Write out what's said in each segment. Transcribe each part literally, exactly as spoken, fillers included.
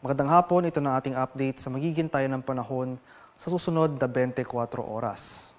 Magandang hapon, ito na ating update sa magiging tayo ng panahon sa susunod na twenty-four oras.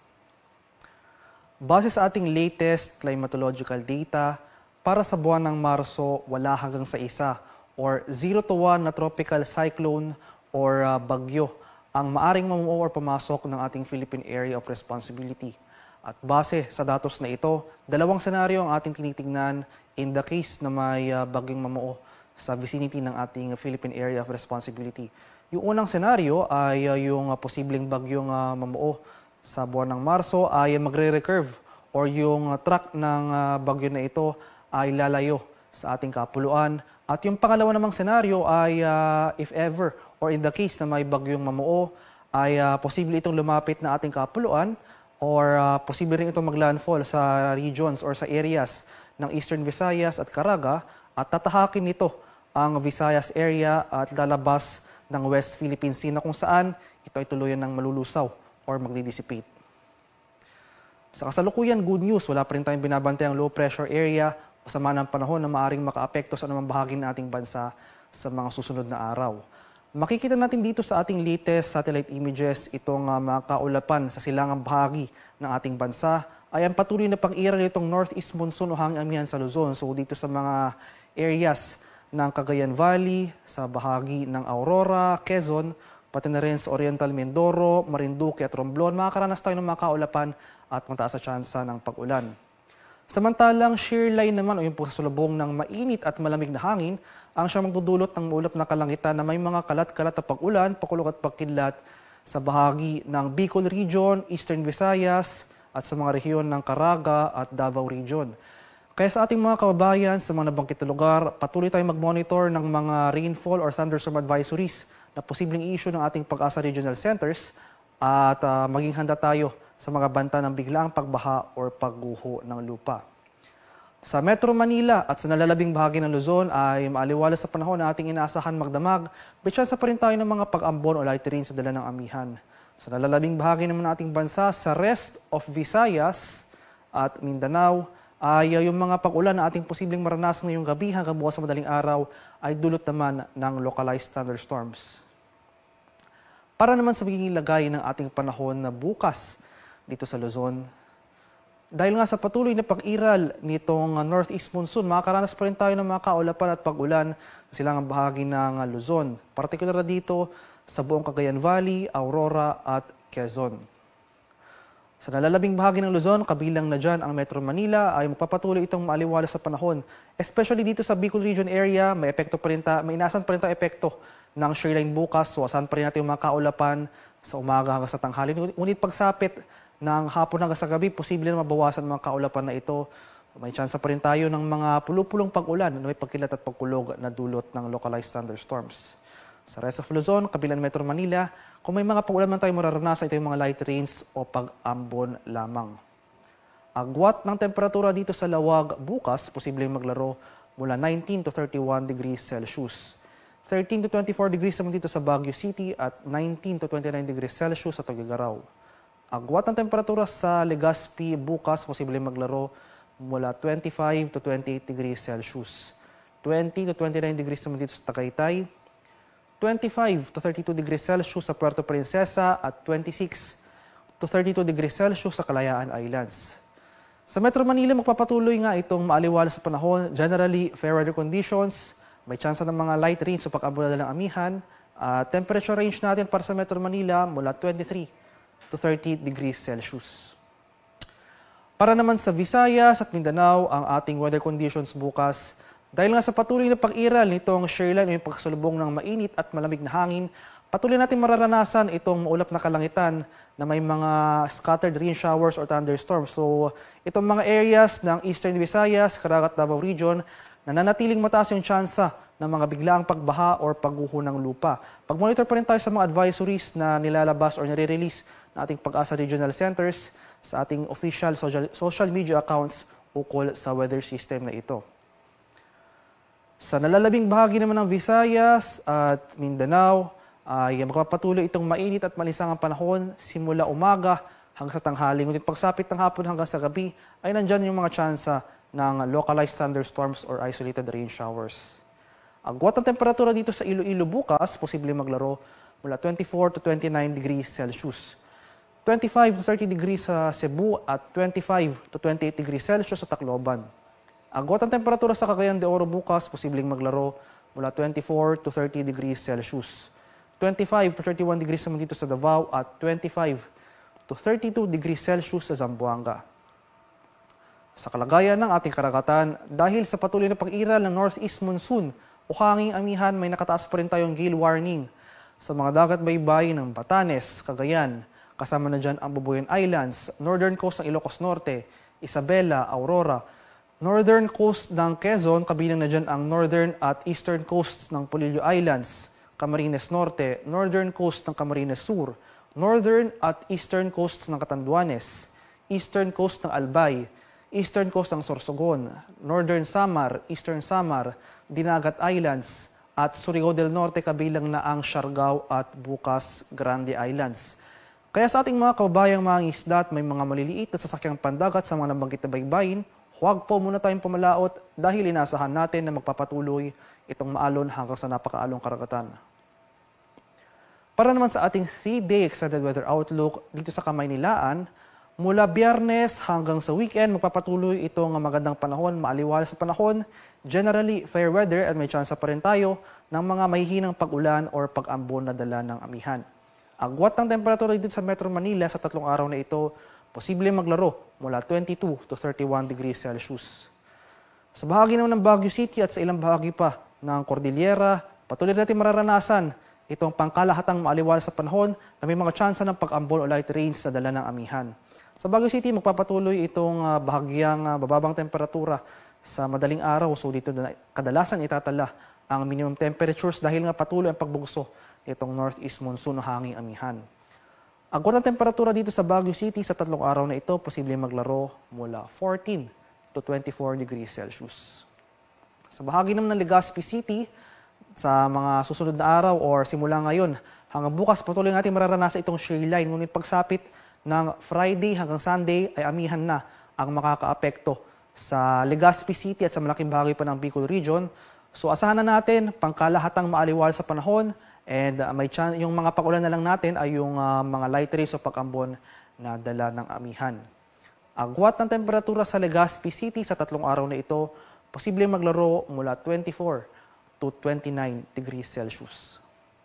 Base sa ating latest climatological data, para sa buwan ng Marso, wala hanggang sa isa or zero to one na tropical cyclone or uh, bagyo ang maaring mamuo or pumasok ng ating Philippine Area of Responsibility. At base sa datos na ito, dalawang senaryo ang ating tinitingnan in the case na may uh, bagyong mamuo sa vicinity ng ating Philippine Area of Responsibility. Yung unang senaryo ay uh, yung uh, posibleng bagyong uh, mamuo sa buwan ng Marso ay magre-recurve or yung uh, track ng uh, bagyo na ito ay lalayo sa ating kapuluan. At yung pangalawa namang senaryo ay uh, if ever or in the case na may bagyong mamuo ay uh, posible itong lumapit na ating kapuluan or uh, posible rin itong maglandfall sa regions or sa areas ng Eastern Visayas at Caraga at tatahakin nito ang Visayas area at lalabas ng West Philippine Sea na kung saan ito ay tuluyan ng malulusaw or magdi-dissipate. Sa kasalukuyan, good news, wala pa rin tayong binabantay ang low pressure area o sama ng panahon na maaaring makaapekto sa anumang bahagi ng ating bansa sa mga susunod na araw. Makikita natin dito sa ating latest satellite images itong uh, mga kaulapan sa silangang bahagi ng ating bansa ay ang patuloy na pag-iral nitong northeast monsoon o hanging amihan sa Luzon. So dito sa mga areas ng Cagayan Valley, sa bahagi ng Aurora, Quezon, pati na rin sa Oriental Mindoro, Marinduque at Romblon, makakaranas tayo ng mga kaulapan at mataas sa tsansa ng pag-ulan. Samantalang shear line naman o yung pagsasalubong ng mainit at malamig na hangin ang siyang magdudulot ng maulap na kalangitan na may mga kalat-kalat na pag-ulan, pakulog at pagkidlat sa bahagi ng Bicol Region, Eastern Visayas at sa mga rehiyon ng Caraga at Davao Region. Kaya sa ating mga kababayan sa mga nabanggit na lugar, patuloy tayong mag-monitor ng mga rainfall or thunderstorm advisories na posibleng i-issue ng ating Pag-asa Regional Centers at uh, maging handa tayo sa mga banta ng biglaang pagbaha or pagguho ng lupa. Sa Metro Manila at sa nalalabing bahagi ng Luzon ay maaliwalas sa panahon na ating inaasahan magdamag, may tsansa pa rin tayo ng mga pag-ambon o light rain sa dala ng amihan. Sa nalalabing bahagi naman ng ating bansa, sa rest of Visayas at Mindanao, ay uh, yung mga pag-ulan na ating posibleng maranasan ngayong gabi hanggang bukas sa madaling araw ay dulot naman ng localized thunderstorms. Para naman sa magiging lagay ng ating panahon na bukas dito sa Luzon, dahil nga sa patuloy na pag-iral nitong uh, northeast monsoon, makakaranas pa rin tayo ng mga kaulapan at pag-ulan sa silangang bahagi ng uh, Luzon. Partikular na dito sa buong Cagayan Valley, Aurora at Quezon. Sa nalalabing bahagi ng Luzon, kabilang na dyan ang Metro Manila, ay magpapatuloy itong maaliwalas sa panahon. Especially dito sa Bicol Region area, may epekto pa rin ta, may inaasahan pa rin tayo epekto ng shear line bukas. So asahan pa rin natin yung mga kaulapan sa umaga hanggang sa tanghali. Ngunit pagsapit ng hapon hanggang sa gabi, posible na mabawasan ang mga kaulapan na ito. May tsansa pa rin tayo ng mga pulupulong pag-ulan na may pagkilat at pagkulog na dulot ng localized thunderstorms. Sa rest of Luzon, kabilang Metro Manila, kung may mga pag-ulan man tayo mararanasan, ito yung mga light rains o pag-ambon lamang. Agwat ng temperatura dito sa Lawag bukas, posibleng maglaro mula nineteen to thirty-one degrees Celsius. thirteen to twenty-four degrees naman dito sa Baguio City at nineteen to twenty-nine degrees Celsius sa Tuguegarao. Agwat ng temperatura sa Legazpi bukas, posibleng maglaro mula twenty-five to twenty-eight degrees Celsius. twenty to twenty-nine degrees naman dito sa Tagaytay. twenty-five to thirty-two degrees Celsius sa Puerto Princesa at twenty-six to thirty-two degrees Celsius sa Kalayaan Islands. Sa Metro Manila, magpapatuloy nga itong maaliwalas sa panahon. Generally, fair weather conditions, may tsansa ng mga light rains o pag-ambon ng amihan. Uh, temperature range natin para sa Metro Manila mula twenty-three to thirty degrees Celsius. Para naman sa Visayas at Mindanao, ang ating weather conditions bukas, dahil nga sa patuloy na pag-iral nitong shear line o yung pagkasalubong ng mainit at malamig na hangin, patuloy natin mararanasan itong maulap na kalangitan na may mga scattered rain showers or thunderstorms. So, itong mga areas ng Eastern Visayas, Caraga at Davao Region, nananatiling mataas yung tsansa ng mga biglaang pagbaha or pagguho ng lupa. Pag-monitor pa rin tayo sa mga advisories na nilalabas or nire-release ng ating Pag-asa Regional Centers sa ating official social, social media accounts ukol sa weather system na ito. Sa nalalabing bahagi naman ng Visayas at Mindanao, ay magpapatuloy itong mainit at malisangang panahon simula umaga hanggang sa tanghali. Ngunit pagsapit ng hapon hanggang sa gabi, ay nandyan yung mga tsansa ng localized thunderstorms or isolated rain showers. Agwat ng temperatura dito sa Iloilo bukas, posibleng maglaro mula twenty-four to twenty-nine degrees Celsius. twenty-five to thirty degrees sa Cebu at twenty-five to twenty-eight degrees Celsius sa Tacloban. Agwat ng temperatura sa Cagayan de Oro bukas, posibleng maglaro mula twenty-four to thirty degrees Celsius. twenty-five to thirty-one degrees naman dito sa Davao at twenty-five to thirty-two degrees Celsius sa Zamboanga. Sa kalagayan ng ating karagatan, dahil sa patuloy na pag-iral ng northeast monsoon o hanging amihan, may nakataas pa rin tayong gale warning sa mga dagat baybay ng Batanes, Cagayan. Kasama na dyan ang Bubuyan Islands, northern coast ng Ilocos Norte, Isabela, Aurora, northern coast ng Quezon, kabilang na dyan ang northern at eastern coasts ng Polillo Islands, Camarines Norte, northern coast ng Camarines Sur, northern at eastern coasts ng Catanduanes, eastern coast ng Albay, eastern coast ng Sorsogon, northern Samar, eastern Samar, Dinagat Islands, at Surigao del Norte, kabilang na ang Siargao at Bukas Grande Islands. Kaya sa ating mga kababayang mga isda at may mga maliliit na sasakyang pandagat sa mga nabanggit na baybayin, huwag po muna tayong pumalaot dahil inaasahan natin na magpapatuloy itong maalon hanggang sa napakaalong karagatan. Para naman sa ating three-day extended weather outlook dito sa Kamaynilaan, mula Biyernes hanggang sa weekend, magpapatuloy itong magandang panahon, maaliwalas sa panahon, generally fair weather at may tsansa pa rin tayo ng mga mahihinang pag-ulan or pag-ambon na dala ng amihan. Agwat ng temperatura dito sa Metro Manila sa tatlong araw na ito, posible maglaro mula twenty-two to thirty-one degrees Celsius. Sa bahagi naman ng Baguio City at sa ilang bahagi pa ng Cordillera, patuloy natin mararanasan itong pangkalahatang maaliwalas sa panahon na may mga tsansa ng pag-ambon o light rains na dala ng amihan. Sa Baguio City, magpapatuloy itong uh, bahagyang uh, bababang temperatura sa madaling araw. So dito na kadalasan itatala ang minimum temperatures dahil nga patuloy ang pagbugso itong northeast monsoon o hanging amihan. Agwat ng temperatura dito sa Baguio City sa tatlong araw na ito, posibleng maglaro mula fourteen to twenty-four degrees Celsius. Sa bahagi naman ng Legazpi City, sa mga susunod na araw or simula ngayon, hanggang bukas patuloy natin mararanasan itong shear line. Ngunit pagsapit ng Friday hanggang Sunday ay amihan na ang makakaapekto sa Legazpi City at sa malaking bahagi pa ng Bicol Region. So asahan na natin pangkalahatang maaliwalas sa panahon and uh, may chance, yung mga pag-ulan na lang natin ay yung uh, mga light rains o pag-ambon na dala ng amihan. Agwat ng temperatura sa Legazpi City sa tatlong araw na ito, posibleng maglaro mula twenty-four to twenty-nine degrees Celsius.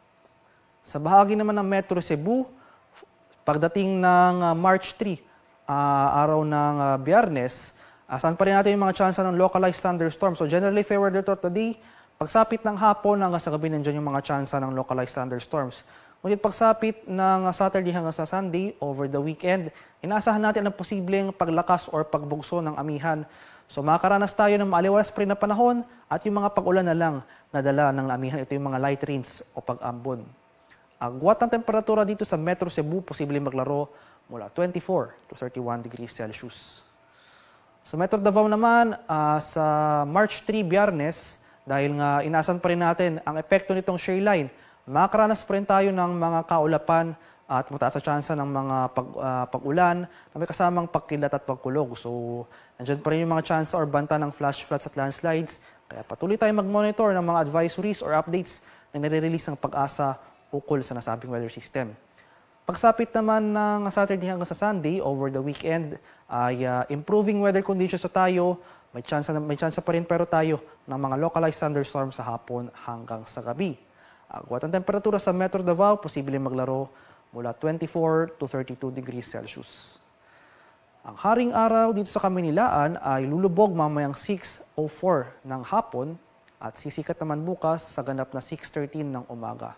Sa bahagi naman ng Metro Cebu, pagdating ng uh, March three, uh, araw ng uh, Biyernes, asahan pa rin natin yung mga tsansa ng localized thunderstorms. So generally fair weather to today. Pagsapit ng hapon hanggang sa gabi, nandiyan yung mga tsansa ng localized thunderstorms. Ngunit pagsapit ng Saturday hanggang sa Sunday, over the weekend, inaasahan natin ang posibleng paglakas or pagbugso ng amihan. So makakaranas tayo ng maaliwalas pa rin na panahon at yung mga pag-ulan na lang na dala ng amihan. Ito yung mga light rains o pag-ambon. Agwat ng temperatura dito sa Metro Cebu, posibleng maglaro mula twenty-four to thirty-one degrees Celsius. Sa Metro Davao naman, uh, sa March three, Biyernes, dahil nga inasan pa rin natin ang epekto nitong shear line, makakaranas pa rin tayo ng mga kaulapan at mataas sa tsansa ng mga pag, uh, pag-ulan na may kasamang pagkilat at pagkulog. So, nandyan pa rin yung mga tsansa or banta ng flash floods at landslides. Kaya patuloy tayo mag-monitor ng mga advisories or updates na nire-release ng Pag-asa ukol sa nasabing weather system. Pagsapit naman ng Saturday hanggang sa Sunday, over the weekend, ay uh, improving weather conditions sa tayo. May chance, may chance pa rin pero tayo ng mga localized thunderstorms sa hapon hanggang sa gabi. Agwat ang temperatura sa Metro Davao, posible maglaro mula twenty-four to thirty-two degrees Celsius. Ang haring araw dito sa Kamaynilaan ay lulubog mamayang six oh four ng hapon at sisikat naman bukas sa ganap na six thirteen ng umaga.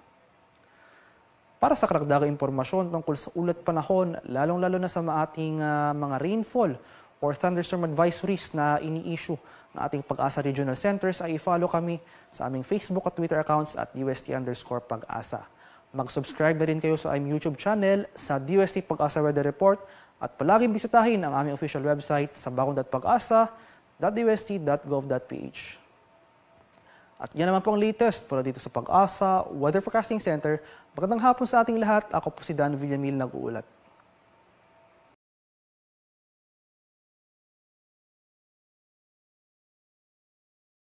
Para sa karagdagang impormasyon tungkol sa ulat panahon, lalong-lalo na sa ating uh, mga rainfall or thunderstorm advisories na ini-issue ng ating Pag-asa Regional Centers, ay i-follow kami sa aming Facebook at Twitter accounts at D O S T underscore Pag-asa. Mag-subscribe na rin kayo sa aming YouTube channel sa D O S T Pag-asa Weather Report at palaging bisitahin ang aming official website sa bakong dot pag-asa dot d o s t dot gov dot p h. At yan naman po ang latest para dito sa Pag-asa Weather Forecasting Center. Magandang hapon sa ating lahat. Ako po si Dan Villamil, nag-uulat.